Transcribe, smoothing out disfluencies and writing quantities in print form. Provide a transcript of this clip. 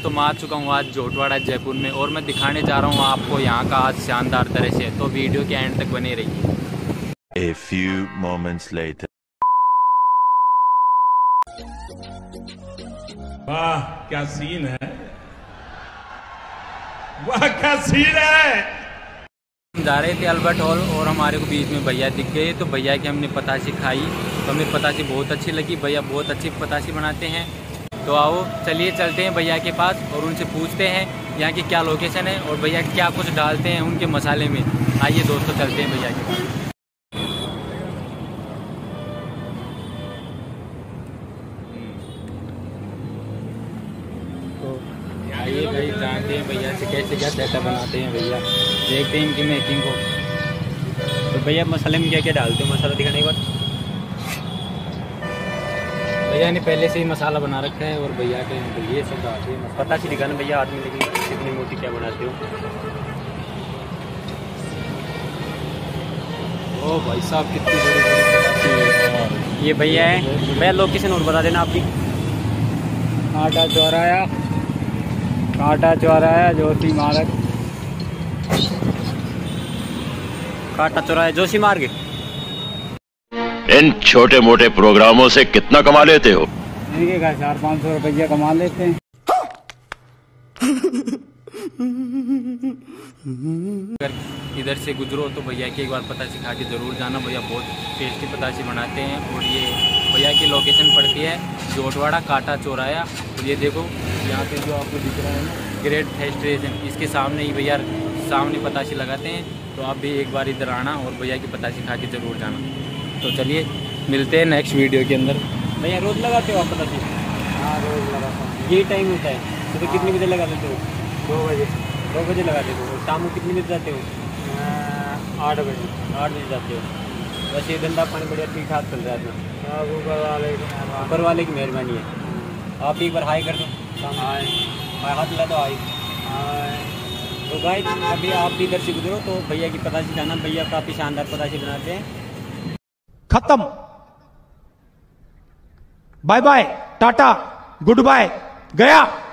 तो मैं आ चुका हूँ आज जोटवाड़ा जयपुर में, और मैं दिखाने जा रहा हूँ आपको यहाँ का आज शानदार तरह से। तो वीडियो के एंड तक बने रहिए। A few moments later. वाह क्या सीन है, वाह क्या सीन है। हम जा रहे थे अल्बर्ट हॉल और हमारे को बीच में भैया दिख गए, तो भैया की हमने पताशी खाई, तो हमें पताशी बहुत अच्छी लगी। भैया बहुत अच्छी पताशी बनाते हैं। तो आओ चलिए चलते हैं भैया के पास और उनसे पूछते हैं यहाँ की क्या लोकेशन है और भैया क्या कुछ डालते हैं उनके मसाले में। आइए दोस्तों चलते हैं भैया के पास। तो आइए भाई जानते हैं भैया से कैसे क्या सेटअप बनाते हैं भैया, देखते हैं इनकी मेकिंग को। तो भैया मसाले में क्या क्या डालते हो, मसाला दिखाने के बाद। भैया ने पहले से ही मसाला बना रखा है और भैया के ये सब डालते हैं। पता सी दिखाना भैया आदमी, लेकिन कितनी मोटी क्या बनाते हो। ओ भाई साहब कितनी बड़ी। ये भैया है, भैया लोकेशन और बता देना आपकी। कांटा चौराया जोशी मार्ग। कांटा चौराहा जोशी मार्ग। इन छोटे मोटे प्रोग्रामों से कितना कमा लेते हो? 400-500 रुपया कमा लेते हैं। अगर इधर से गुजरो तो भैया की एक बार पताशी खा के ज़रूर जाना। भैया बहुत टेस्टी पताशी बनाते हैं। और ये भैया की लोकेशन पड़ती है जोटवाड़ा कांटा चौराया। और ये देखो यहाँ पे जो आपको दिख रहा है ना ग्रेट फेस्ट स्टेशन, इसके सामने ही भैया सामने पताशी लगाते हैं। तो आप भी एक बार इधर आना और भैया की पताशी खा के ज़रूर जाना। तो चलिए मिलते हैं नेक्स्ट वीडियो के अंदर। भैया रोज़ लगाते हो आप पताशी? हाँ रोज लगाता हूँ। ये टाइम होता है तो कितने बजे लगा देते हो? 2 बजे। 2 बजे लगा देते हो। शाम को कितने बजे जाते हो? 8 बजे। 8 बजे जाते हो। वैसे ये धंधा पानी बढ़िया ठीक ठाक चल रहा है अपना। ऊपर वाले की मेहरबानी है। आप एक बार हाई कर दो। हाय हाथ लगा दो हाई। तो गाइस अभी आप भी इधर से गुजरो तो भैया की पताशी जाना। भैया काफ़ी शानदार पताशी बनाते हैं। खत्म, bye bye, tata, goodbye, गया।